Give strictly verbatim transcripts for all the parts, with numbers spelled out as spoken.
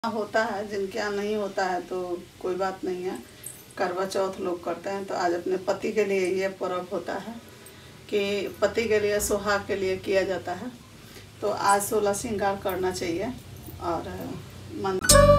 होता है, जिनके यहाँ नहीं होता है तो कोई बात नहीं है। करवा चौथ लोग करते हैं, तो आज अपने पति के लिए ये पर्व होता है कि पति के लिए, सुहाग के लिए किया जाता है। तो आज सोलह श्रृंगार करना चाहिए और मन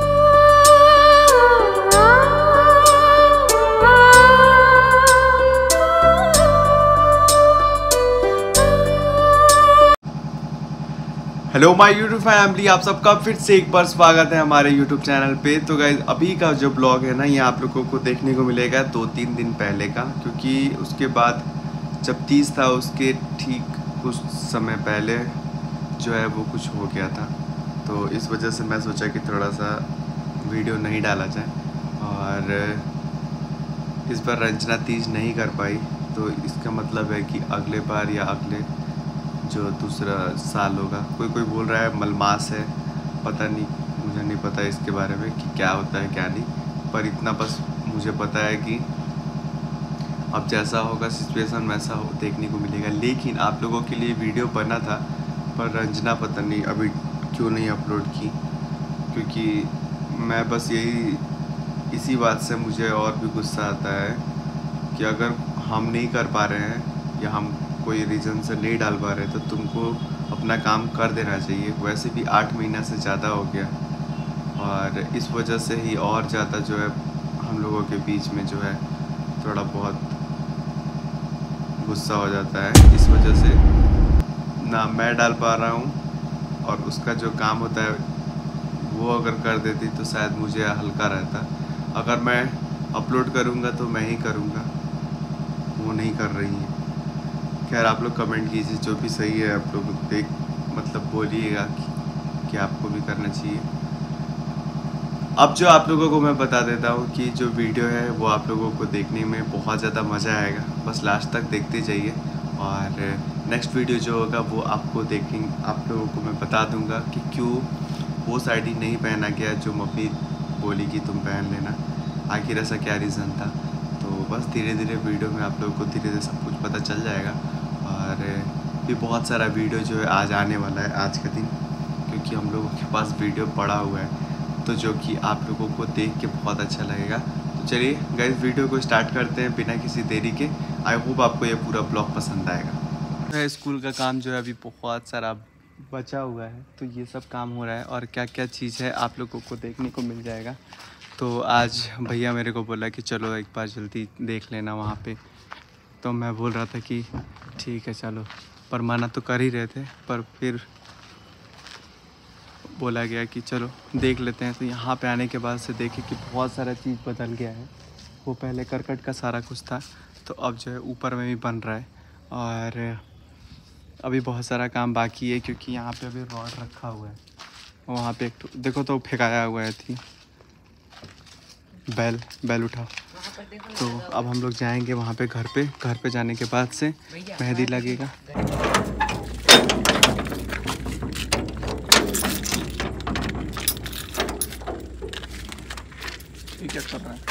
हेलो माय यूट्यूब फैमिली, आप सबका फिर से एक बार स्वागत है हमारे यूट्यूब चैनल पे। तो गाइज अभी का जो ब्लॉग है ना, ये आप लोगों को देखने को मिलेगा दो तीन दिन पहले का, क्योंकि उसके बाद जब तीज था उसके ठीक कुछ समय पहले जो है वो कुछ हो गया था। तो इस वजह से मैं सोचा कि थोड़ा सा वीडियो नहीं डाला जाए, और इस बार रंजना तीज नहीं कर पाई। तो इसका मतलब है कि अगले बार या अगले जो दूसरा साल होगा, कोई कोई बोल रहा है मलमास है, पता नहीं, मुझे नहीं पता इसके बारे में कि क्या होता है क्या नहीं। पर इतना बस मुझे पता है कि अब जैसा होगा सिचुएशन वैसा हो देखने को मिलेगा। लेकिन आप लोगों के लिए वीडियो बना था, पर रंजना पता नहीं अभी क्यों नहीं अपलोड की, क्योंकि मैं बस यही इसी बात से मुझे और भी गुस्सा आता है कि अगर हम नहीं कर पा रहे हैं या हम कोई रीज़न से नहीं डाल पा रहे, तो तुमको अपना काम कर देना चाहिए। वैसे भी आठ महीना से ज़्यादा हो गया, और इस वजह से ही और ज़्यादा जो है हम लोगों के बीच में जो है थोड़ा बहुत गुस्सा हो जाता है। इस वजह से ना मैं डाल पा रहा हूँ, और उसका जो काम होता है वो अगर कर देती तो शायद मुझे हल्का रहता। अगर मैं अपलोड करूँगा तो मैं ही करूँगा, वो नहीं कर रही है। खैर आप लोग कमेंट कीजिए, जो भी सही है आप लोग देख मतलब बोलिएगा कि, कि आपको भी करना चाहिए। अब जो आप लोगों को मैं बता देता हूँ कि जो वीडियो है वो आप लोगों को देखने में बहुत ज़्यादा मज़ा आएगा, बस लास्ट तक देखते जाइए। और नेक्स्ट वीडियो जो होगा वो आपको देखेंगे, आप लोगों को मैं बता दूँगा कि क्यों वो साड़ी नहीं पहना गया जो मम्मी बोली कि तुम पहन लेना, आखिर ऐसा क्या रीज़न था। तो बस धीरे धीरे वीडियो में आप लोगों को धीरे धीरे सब कुछ पता चल जाएगा। और भी बहुत सारा वीडियो जो है आज आने वाला है आज का दिन, क्योंकि हम लोगों के पास वीडियो पड़ा हुआ है, तो जो कि आप लोगों को देख के बहुत अच्छा लगेगा। तो चलिए गाइस वीडियो को स्टार्ट करते हैं बिना किसी देरी के। आई होप आपको ये पूरा ब्लॉग पसंद आएगा। स्कूल का काम जो है अभी बहुत सारा बचा हुआ है, तो ये सब काम हो रहा है, और क्या क्या चीज़ है आप लोगों को देखने को मिल जाएगा। तो आज भैया मेरे को बोला कि चलो एक बार जल्दी देख लेना वहाँ पे। तो मैं बोल रहा था कि ठीक है चलो, पर मना तो कर ही रहे थे, पर फिर बोला गया कि चलो देख लेते हैं। तो यहाँ पे आने के बाद से देखे कि बहुत सारा चीज़ बदल गया है। वो पहले करकट का सारा कुछ था, तो अब जो है ऊपर में भी बन रहा है, और अभी बहुत सारा काम बाकी है, क्योंकि यहाँ पे अभी रॉड रखा हुआ है। वहाँ पे एक देखो तो फेंकाया हुआ है थी बैल बैल उठा। तो अब हम लोग जाएंगे वहाँ पे घर पे घर पे जाने के बाद से मेहंदी लगेगा। ये क्या कर रहा है?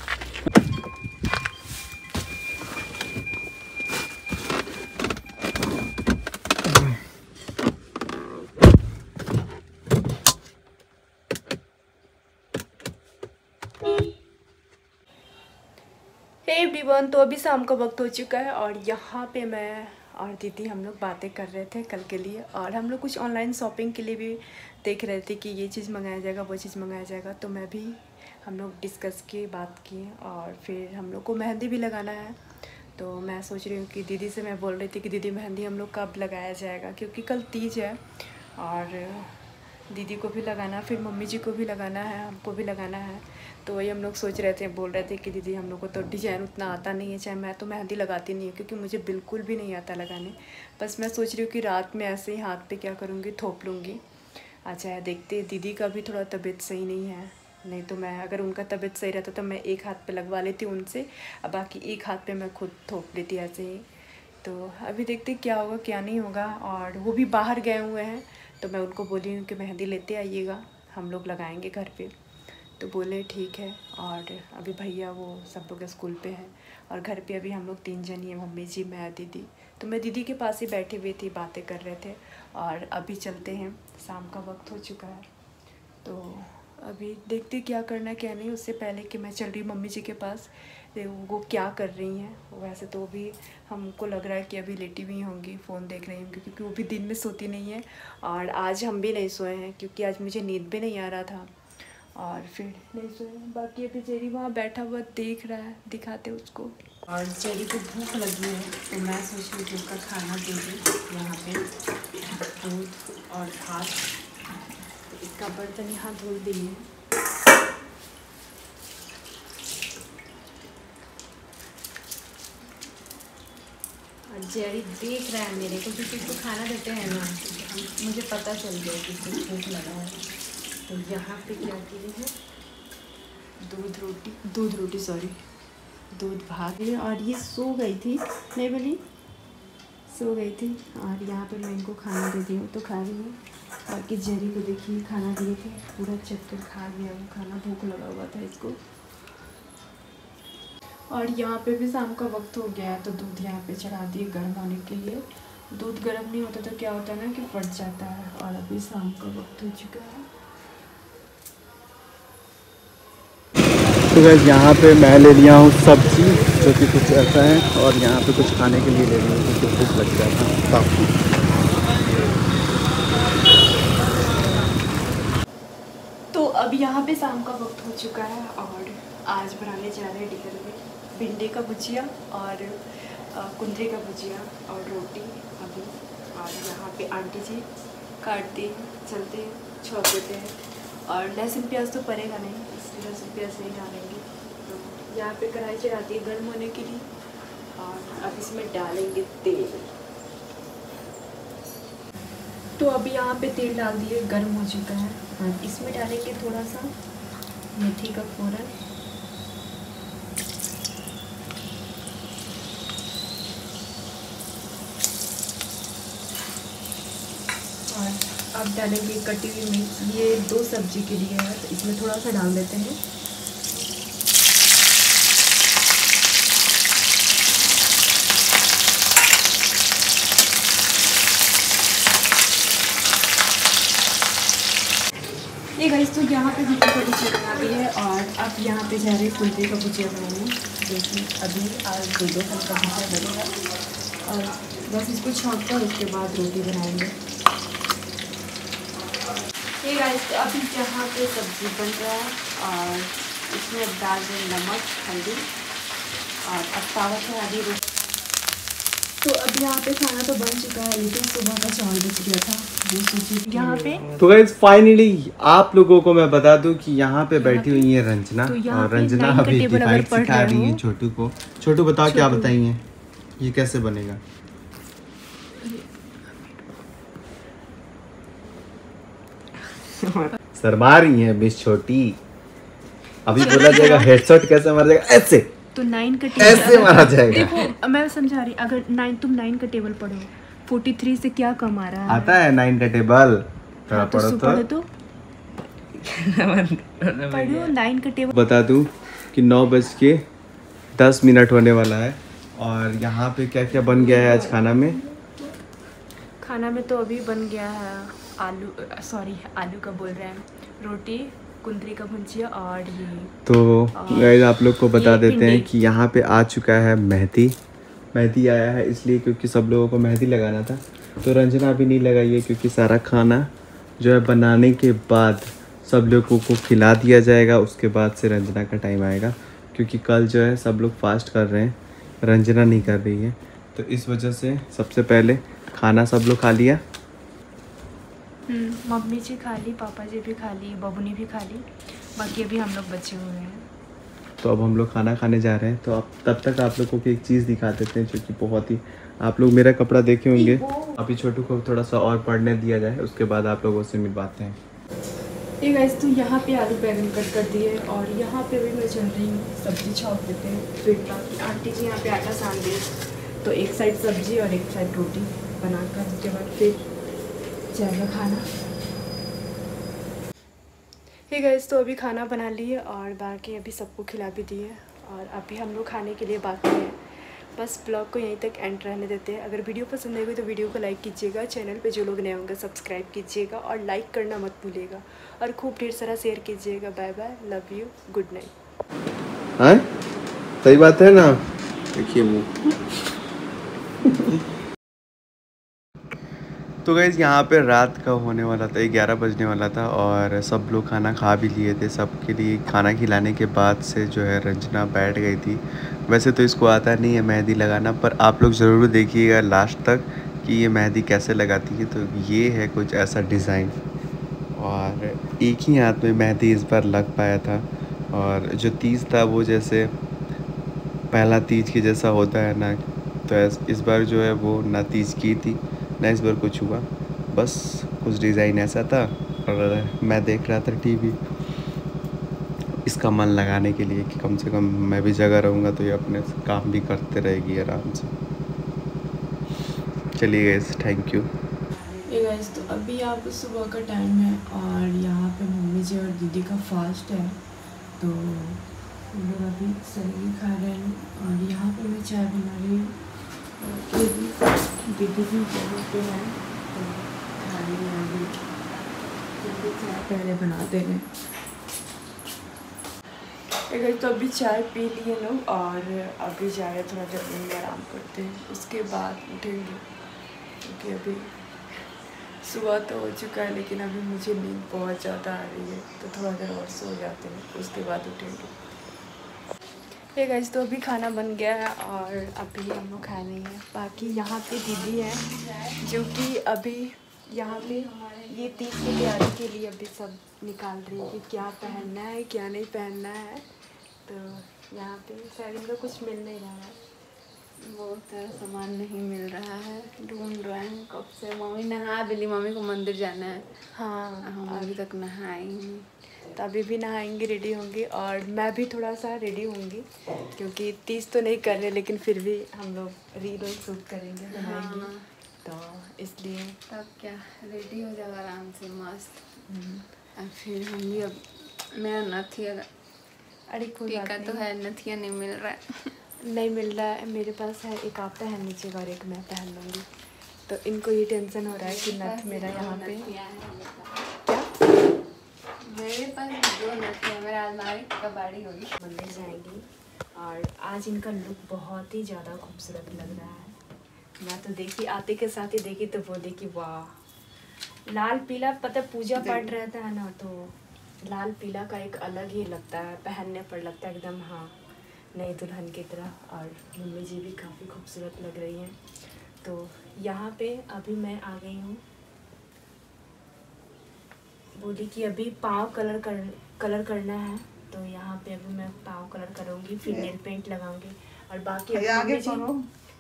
हे एवरीवन, तो अभी शाम का वक्त हो चुका है, और यहाँ पे मैं और दीदी हम लोग बातें कर रहे थे कल के लिए, और हम लोग कुछ ऑनलाइन शॉपिंग के लिए भी देख रहे थे कि ये चीज़ मंगाया जाएगा वो चीज़ मंगाया जाएगा। तो मैं भी हम लोग डिस्कस किए, बात किए, और फिर हम लोग को मेहंदी भी लगाना है। तो मैं सोच रही हूँ कि दीदी से मैं बोल रही थी कि दीदी मेहंदी हम लोग कब लगाया जाएगा, क्योंकि कल तीज है और दीदी को भी लगाना, फिर मम्मी जी को भी लगाना है, हमको भी लगाना है। तो वही हम लोग सोच रहे थे, बोल रहे थे कि दीदी हम लोग को तो डिज़ाइन उतना आता नहीं है, चाहे मैं तो मेहंदी लगाती नहीं हूँ, क्योंकि मुझे बिल्कुल भी नहीं आता लगाने। बस मैं सोच रही हूँ कि रात में ऐसे ही हाथ पे क्या करूँगी, थोप लूँगी। अच्छा देखते, दीदी का भी थोड़ा तबीयत सही नहीं है, नहीं तो मैं अगर उनका तबीयत सही रहता तो मैं एक हाथ पे लगवा लेती उनसे, और बाकी एक हाथ पे मैं खुद थोप लेती ऐसे ही। तो अभी देखते क्या होगा क्या नहीं होगा। और वो भी बाहर गए हुए हैं, तो मैं उनको बोली हूँ कि मेहंदी लेते आइएगा, हम लोग लगाएंगे घर पे। तो बोले ठीक है। और अभी भैया वो सब लोग स्कूल पे हैं, और घर पे अभी हम लोग तीन जन ही हैं, मम्मी जी, मैं, दीदी। तो मैं दीदी के पास ही बैठी हुई थी, बातें कर रहे थे। और अभी चलते हैं, शाम का वक्त हो चुका है। तो अभी देखते क्या करना क्या नहीं, उससे पहले कि मैं चल रही मम्मी जी के पास, वो क्या कर रही हैं। वैसे तो भी हमको लग रहा है कि अभी लेटी हुई होंगी, फ़ोन देख रही होंगी, क्योंकि वो भी दिन में सोती नहीं है। और आज हम भी नहीं सोए हैं क्योंकि आज मुझे नींद भी नहीं आ रहा था और फिर नहीं सोए। बाकी अभी जेरी वहाँ बैठा हुआ देख रहा है, दिखाते उसको। और जेरी को भूख लगी है तो मैं सोच रही थी उसका खाना दे दूँ। यहाँ पे दूध और भात, इसका बर्तन यहाँ धो दिए। और जेरी देख रहा है मेरे को, क्योंकि उसको खाना देते हैं ना, मुझे पता चल गया कि इसको भूख लगा है। तो यहाँ पे क्या किए हैं, दूध रोटी दूध रोटी सॉरी दूध भात। और ये सो गई थी, नहीं बोली सो गई थी। और यहाँ पे मैं इनको खाना दे दी हूँ तो खा रही हूँ। बाकी जेरी को देखिए खाना दिए थे, पूरा चक्कर खा गया वो खाना, भूख लगा हुआ था इसको। और यहाँ पे भी शाम का वक्त हो गया है तो दूध यहाँ पे चढ़ा दिए गर्म होने के लिए। दूध गर्म नहीं होता तो क्या होता है ना कि फट जाता है। और अभी शाम का वक्त हो चुका है। तो गाइस यहाँ पे मैं ले लिया हूँ सब्जी, जो कि कुछ ऐसा है, और यहाँ पे कुछ खाने के लिए ले लिया हूँ क्योंकि भूख लग गया था काफ़ी। तो अब यहाँ पे शाम का वक्त हो चुका है और आज बनाने जा रहे हैं डिनर में भिंडी का भुजिया और कुंदरी का भुजिया और रोटी अभी। और यहाँ पे आंटी जी काटते हैं, चलते हैं, छोड़ देते हैं। और लहसुन प्याज तो पड़ेगा नहीं, इसलिए लहसुन प्याज नहीं डालेंगे। तो यहाँ पे कढ़ाई चढ़ाती है गर्म होने के लिए और अब इसमें डालेंगे तेल। तो अभी यहाँ पे तेल डाल दिए, गर्म हो चुका है और इसमें डालेंगे थोड़ा सा मेथी का फोरन। और अब डालेंगे कटी हुई मिर्च, ये दो सब्जी के लिए है तो इसमें थोड़ा सा डाल देते हैं। ये गाइस तो यहाँ पे भी कड़ी चिकन आ गई है और अब यहाँ पे जा रहे हैं कुंदरी का भुजिया बनाने, जो कि अभी आज दो दो फल का भुजिया बनेगा। और बस इसको छौंक कर उसके बाद रोटी बनाएंगे। ये गाइस तो अभी यहाँ पे सब्जी बन रहा है और इसमें डाल दें नमक हल्दी और अब तावा चढ़ा दी रोटी। तो अब यहाँ पे खाना तो बन चुका है, लेकिन सुबह का चावल बच गया था, वो सोची यहाँ पे। तो गाइस फाइनली आप लोगों को मैं बता दूं कि यहाँ पे बैठी हुई है रंजना, तो और रंजना अभी डिवाइड सिखा रही है छोटू को। छोटू बताओ क्या बताइए, ये कैसे बनेगा? शर्मा रही है मिस छोटी, अभी बोला जाएगा हेडशॉट कैसे मारा जाएगा, ऐसे तो नाइन का टेबल ऐसे मारा जाएगा। देखो मैं समझा रही, अगर नाइन तुम नाइन का टेबल पढ़ो, फोर्टी थ्री से क्या कम आ रहा है? आता है नाइन का टेबल, थोड़ा पढ़ो तो पढ़ो तो पढ़ो नाइन का टेबल। बता दूं कि नौ बज के दस मिनट होने वाला है और यहाँ पे क्या क्या बन गया है आज खाना में। खाना में तो अभी बन गया है आलू, सॉरी आलू का बोल रहे हैं, रोटी, कुंदरी का भुजिया और ये। तो गाइस आप लोग को बता देते हैं कि यहाँ पे आ चुका है मेहंदी। मेहंदी आया है इसलिए क्योंकि सब लोगों को मेहंदी लगाना था, तो रंजना अभी नहीं लगाई है क्योंकि सारा खाना जो है बनाने के बाद सब लोगों को खिला दिया जाएगा, उसके बाद से रंजना का टाइम आएगा। क्योंकि कल जो है सब लोग फास्ट कर रहे हैं, रंजना नहीं कर रही है, तो इस वजह से सबसे पहले खाना सब लोग खा लिया। मम्मी जी खा ली, पापा जी भी खा ली, बबुनी भी खा ली, बाकी अभी हम लोग बचे हुए हैं। तो अब हम लोग खाना खाने जा रहे हैं। तो अब तब तक आप लोगों को एक चीज़ दिखा देते हैं जो कि बहुत ही, आप लोग मेरा कपड़ा देखे होंगे। अभी छोटू को थोड़ा सा और पढ़ने दिया जाए, उसके बाद आप लोगों से मिलवाते हैं। ये गाइस तो यहाँ पे आलू बैंगन कट कर दिए और यहाँ पे भी मैं चल रही हूँ सब्जी छौंक देते हैं। फिर बाकी आंटी जी यहाँ पे आटा सान दे, तो एक साइड सब्जी और एक साइड रोटी बनाकर उसके बाद फिर जाएगा खाना। ये गाइस तो अभी खाना बना लिए और बाकी अभी सबको खिला भी दिए और अभी हम लोग खाने के लिए बाकी है। बस ब्लॉग को यहीं तक एंड रहने देते हैं। अगर वीडियो पसंद आएगी तो वीडियो को लाइक कीजिएगा, चैनल पे जो लोग नए होंगे सब्सक्राइब कीजिएगा और लाइक करना मत भूलिएगा और खूब ढेर सारा शेयर कीजिएगा। Bye bye, love you, good night. हाँ सही बात है ना, देखिए मुँह। तो गाइस यहाँ पे रात का होने वाला था, ग्यारह बजने वाला था और सब लोग खाना खा भी लिए थे। सबके लिए खाना खिलाने के बाद से जो है रंजना बैठ गई थी। वैसे तो इसको आता नहीं है मेहंदी लगाना, पर आप लोग ज़रूर देखिएगा लास्ट तक कि ये मेहंदी कैसे लगाती है। तो ये है कुछ ऐसा डिज़ाइन और एक ही हाथ में मेहंदी इस बार लग पाया था। और जो तीज था वो जैसे पहला तीज के जैसा होता है ना, तो इस बार जो है वो ना तीज की थी ना इस बार कुछ हुआ, बस कुछ डिज़ाइन ऐसा था। और मैं देख रहा था टीवी इसका मन लगाने के लिए कि कम से कम मैं भी जगह रहूँगा तो ये अपने काम भी करते रहेगी आराम से। चलिए गाइस, थैंक यू। ये गाइस तो अभी यहाँ पे सुबह का टाइम है और यहाँ पे मम्मी जी और दीदी का फास्ट है, तो हम लोग अभी सब्जी खा रहे हैं और यहाँ पे मैं चाय बना रही हूँ। दीदी भी जगह पे है तो खा रही हैं अभी, चाय पहले बनाते हैं। गाइस तो अभी चाय पी लिए लोग और अभी जा रहे थोड़ा देर रूम में आराम करते हैं, उसके बाद उठेंगे क्योंकि अभी सुबह तो हो चुका है लेकिन अभी मुझे नींद बहुत ज़्यादा आ रही है, तो थोड़ा देर और सो जाते हैं, उसके बाद उठेंगे। ये गाइस तो अभी खाना बन गया है और अभी हम लोग खाए नहीं है। बाकी यहाँ पे दीदी है जो कि अभी यहाँ पे ये तीज की तैयारी के लिए अभी सब निकाल रही है कि क्या पहनना है क्या नहीं पहनना है। तो यहाँ पे शायद इनका कुछ मिल नहीं रहा है, बहुत सारा सामान नहीं मिल रहा है, ढूंढ रहे हैं कब से। मम्मी नहा बिली, मम्मी को मंदिर जाना है। हाँ हम अभी तक नहाए नहीं, तो अभी भी नहाएंगे, रेडी होंगी और मैं भी थोड़ा सा रेडी होंगी क्योंकि तीज तो नहीं कर रहे लेकिन फिर भी हम लोग रील शूट करेंगे, बनाएंगे। हाँ। तो इसलिए तब क्या रेडी हो जाओ आराम से मस्त। और फिर हम भी अब मेरा नथिया अरे कोई बात टीका तो नहीं। है, नथिया नहीं मिल रहा है। नहीं मिल रहा है, मेरे पास है, एक आप पहन लीजिएगा और एक मैं पहन लूँगी। तो इनको ये टेंशन हो रहा है कि नथ मेरा यहाँ पे क्या, मेरे पास दो नथिया, मेरा अलमारी कबाड़ी होगी। मंदिर जाएंगी और आज इनका लुक बहुत ही ज़्यादा खूबसूरत लग रहा है। मैं तो देखी आते के साथ ही देखी तो बोली कि वाह, लाल पीला, पता पूजा पाठ रहता है ना तो लाल पीला का एक अलग ही लगता है, पहनने पर लगता है एकदम हाँ नई दुल्हन की तरह। और मम्मी जी भी काफ़ी खूबसूरत लग रही हैं। तो यहाँ पे अभी मैं आ गई हूँ, बोली कि अभी पाँव कलर कर कलर करना है, तो यहाँ पे अभी मैं पाँव कलर करूँगी, फिर नेल पेंट लगाऊंगी और बाकी अभी आगे मम्मी जी करो,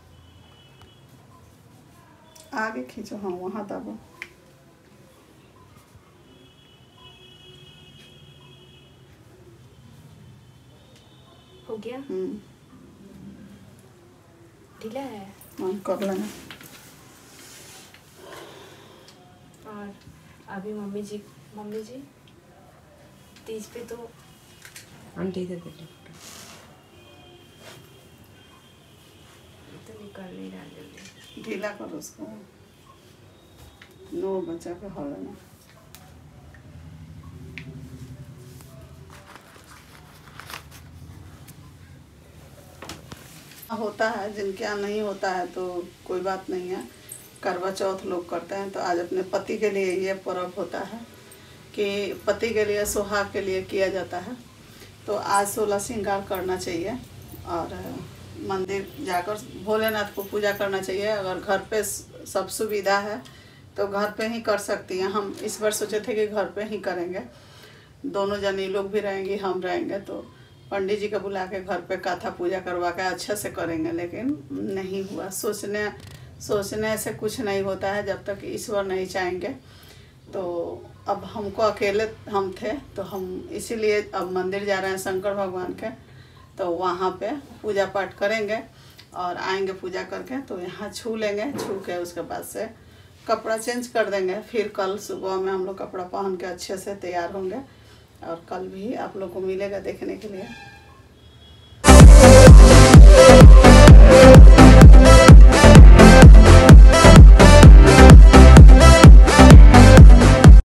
आगे खींचो, हाँ वहाँ दबो। हो गया, हम्म ढीला है हाँ कर लेना। और अभी मम्मी जी मम्मी जी तीज पे तो आंटी दे दे तो निकल नहीं रहा जल्दी, ढीला करो उसको, नो बच्चा के हो लेना। होता है, जिनके यहाँ नहीं होता है तो कोई बात नहीं है, करवा चौथ लोग करते हैं। तो आज अपने पति के लिए ये पर्व होता है कि पति के लिए, सुहाग के लिए किया जाता है। तो आज सोलह श्रृंगार करना चाहिए और मंदिर जाकर भोलेनाथ को पूजा करना चाहिए। अगर घर पे सब सुविधा है तो घर पे ही कर सकती हैं। हम इस बार सोचे थे कि घर पे ही करेंगे, दोनों जनी लोग भी रहेंगी, हम रहेंगे, तो पंडित जी को बुला के घर पे कथा पूजा करवा के अच्छे से करेंगे, लेकिन नहीं हुआ। सोचने सोचने से कुछ नहीं होता है जब तक ईश्वर नहीं चाहेंगे। तो अब हमको अकेले हम थे तो हम इसीलिए अब मंदिर जा रहे हैं शंकर भगवान के, तो वहाँ पे पूजा पाठ करेंगे और आएंगे पूजा करके, तो यहाँ छू लेंगे, छू के उसके बाद से कपड़ा चेंज कर देंगे। फिर कल सुबह में हम लोग कपड़ा पहन के अच्छे से तैयार होंगे और कल भी आप लोग को मिलेगा देखने के लिए।